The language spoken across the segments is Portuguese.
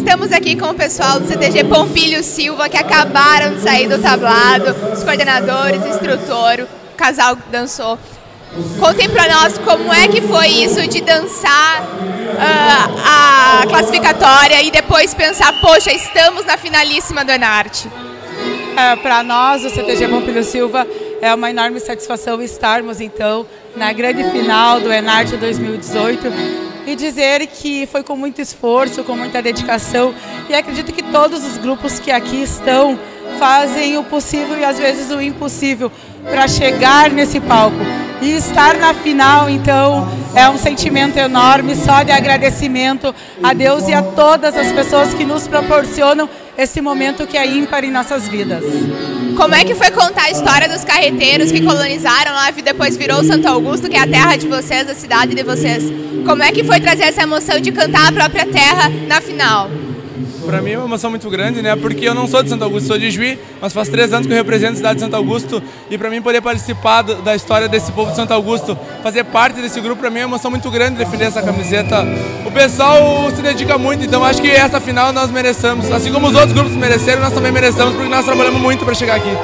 Estamos aqui com o pessoal do CTG Pompílio Silva, que acabaram de sair do tablado, os coordenadores, instrutor, o casal que dançou. Contem pra nós como é que foi isso de dançar a classificatória e depois pensar, poxa, estamos na finalíssima do Enarte. Para nós, o CTG Pompílio Silva, é uma enorme satisfação estarmos, então, na grande final do Enarte 2018 e dizer que foi com muito esforço, com muita dedicação, e acredito que todos os grupos que aqui estão fazem o possível e às vezes o impossível para chegar nesse palco. E estar na final, então, é um sentimento enorme, só de agradecimento a Deus e a todas as pessoas que nos proporcionam esse momento que é ímpar em nossas vidas. Como é que foi contar a história dos carreteiros que colonizaram lá e depois virou Santo Augusto, que é a terra de vocês, a cidade de vocês? Como é que foi trazer essa emoção de cantar a própria terra na final? Para mim é uma emoção muito grande, né? Porque eu não sou de Santo Augusto, sou de Juí, mas faz 3 anos que eu represento a cidade de Santo Augusto e para mim poder participar da história desse povo de Santo Augusto, fazer parte desse grupo, para mim é uma emoção muito grande defender essa camiseta. O pessoal se dedica muito, então acho que essa final nós merecemos, assim como os outros grupos mereceram, nós também merecemos, porque nós trabalhamos muito para chegar aqui.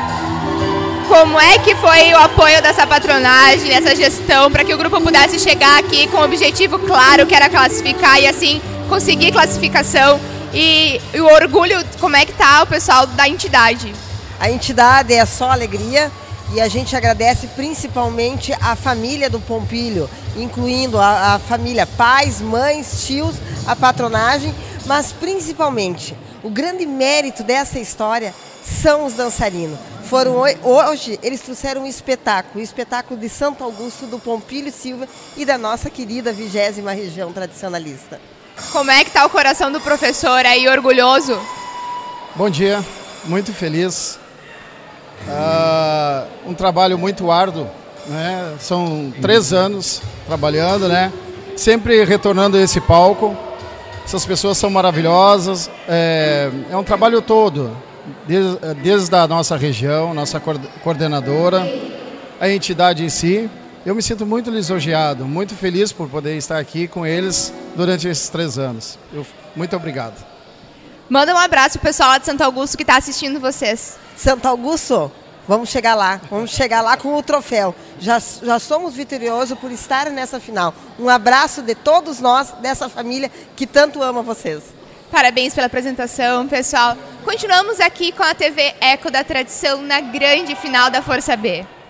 Como é que foi o apoio dessa patronagem, dessa gestão, para que o grupo pudesse chegar aqui com um objetivo claro, que era classificar e assim conseguir classificação? E o orgulho, como é que tá o pessoal da entidade? A entidade é só alegria e a gente agradece principalmente a família do Pompílio, incluindo a família, pais, mães, tios, a patronagem, mas principalmente o grande mérito dessa história são os dançarinos. Hoje eles trouxeram um espetáculo, o espetáculo de Santo Augusto, do Pompílio Silva e da nossa querida 20ª região tradicionalista. Como é que está o coração do professor aí, orgulhoso? Bom dia, muito feliz. Um trabalho muito árduo, né? São 3 anos trabalhando, né? Sempre retornando a esse palco. Essas pessoas são maravilhosas. É um trabalho todo, desde a nossa região, nossa coordenadora, a entidade em si. Eu me sinto muito lisonjeado, muito feliz por poder estar aqui com eles durante esses 3 anos. Muito obrigado. Manda um abraço pro pessoal lá de Santo Augusto que está assistindo vocês. Santo Augusto, vamos chegar lá com o troféu. Já somos vitoriosos por estar nessa final. Um abraço de todos nós, dessa família que tanto ama vocês. Parabéns pela apresentação, pessoal. Continuamos aqui com a TV Eco da Tradição na grande final da Força B.